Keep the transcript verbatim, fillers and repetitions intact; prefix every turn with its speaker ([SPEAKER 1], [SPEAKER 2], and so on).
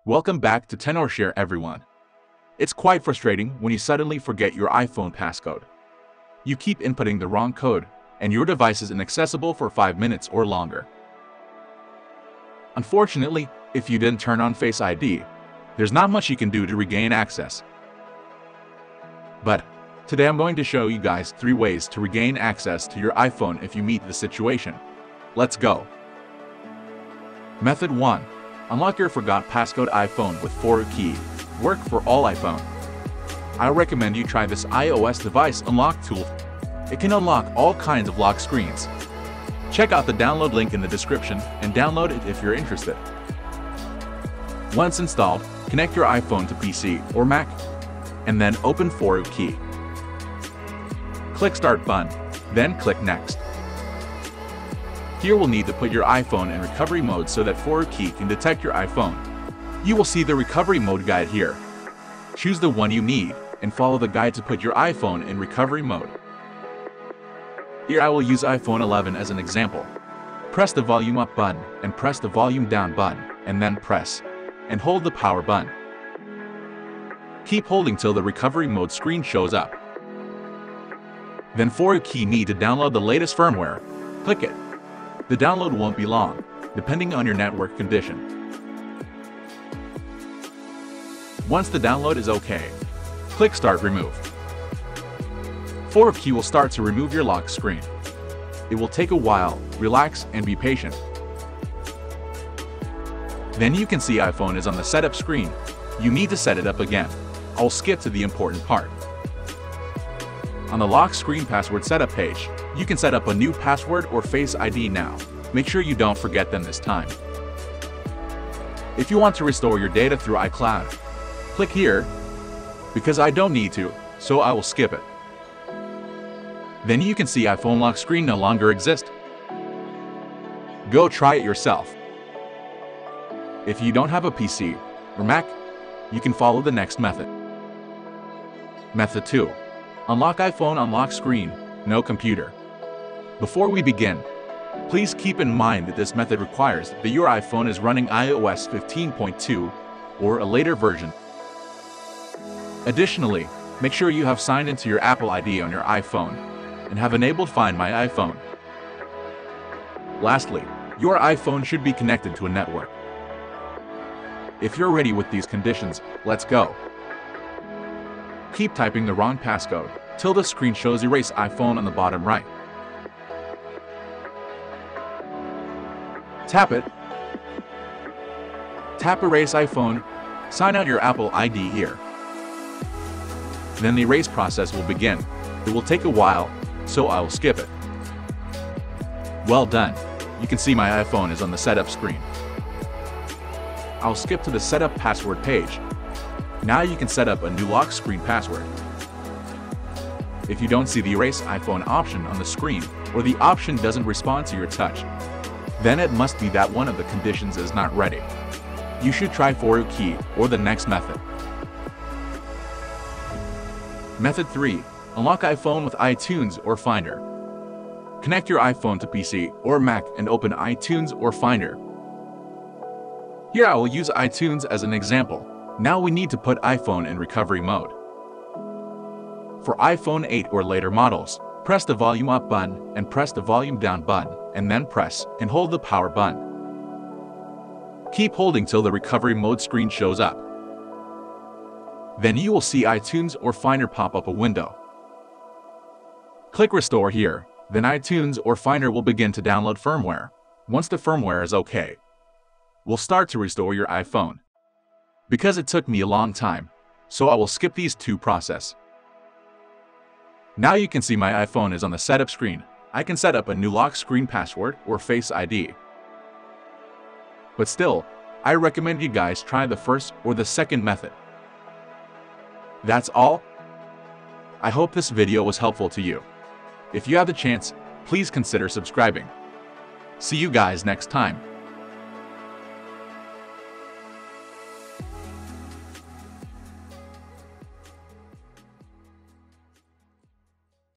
[SPEAKER 1] Welcome back to Tenorshare, everyone. It's quite frustrating when you suddenly forget your iPhone passcode. You keep inputting the wrong code, and your device is inaccessible for five minutes or longer. Unfortunately, if you didn't turn on Face I D, there's not much you can do to regain access. But today I'm going to show you guys three ways to regain access to your iPhone if you meet the situation. Let's go. Method one. Unlock your Forgot Passcode iPhone with Forgot key. Work for all iPhone. I recommend you try this iOS device unlock tool. It can unlock all kinds of lock screens. Check out the download link in the description and download it if you're interested. Once installed, connect your iPhone to P C or Mac, and then open Forgot key. Click Start button, then click Next. Here we'll need to put your iPhone in recovery mode so that Forgot key can detect your iPhone. You will see the recovery mode guide here. Choose the one you need and follow the guide to put your iPhone in recovery mode. Here I will use iPhone eleven as an example. Press the volume up button and press the volume down button, and then press and hold the power button. Keep holding till the recovery mode screen shows up. Then Forgot key need to download the latest firmware. Click it. The download won't be long, depending on your network condition. Once the download is okay, click Start Remove. Forgot key will start to remove your lock screen. It will take a while, relax and be patient. Then you can see iPhone is on the setup screen. You need to set it up again. I'll skip to the important part. On the lock screen password setup page, you can set up a new password or Face I D now. Make sure you don't forget them this time. If you want to restore your data through iCloud, click here, because I don't need to, so I will skip it. Then you can see iPhone lock screen no longer exists. Go try it yourself. If you don't have a P C or Mac, you can follow the next method. Method two. Unlock iPhone on lock screen, no computer. Before we begin, please keep in mind that this method requires that your iPhone is running i O S fifteen point two or a later version. Additionally, make sure you have signed into your Apple I D on your iPhone and have enabled Find My iPhone. Lastly, your iPhone should be connected to a network. If you're ready with these conditions, let's go. Keep typing the wrong passcode till the screen shows Erase iPhone on the bottom right. Tap it. Tap Erase iPhone. Sign out your Apple I D here. Then the erase process will begin. It will take a while, so I will skip it. Well done. You can see my iPhone is on the setup screen. I'll skip to the setup password page. Now you can set up a new lock screen password. If you don't see the Erase iPhone option on the screen, or the option doesn't respond to your touch, then it must be that one of the conditions is not ready. You should try Forgot key or the next method. Method three. Unlock iPhone with iTunes or Finder. Connect your iPhone to P C or Mac and open iTunes or Finder. Here I will use iTunes as an example. Now we need to put iPhone in recovery mode. For iPhone eight or later models, press the volume up button and press the volume down button, and then press and hold the power button. Keep holding till the recovery mode screen shows up. Then you will see iTunes or Finder pop up a window. Click Restore here, then iTunes or Finder will begin to download firmware. Once the firmware is okay, we'll start to restore your iPhone. Because it took me a long time, so I will skip these two processes. Now you can see my iPhone is on the setup screen. I can set up a new lock screen password or Face I D. But still, I recommend you guys try the first or the second method. That's all. I hope this video was helpful to you. If you have the chance, please consider subscribing. See you guys next time.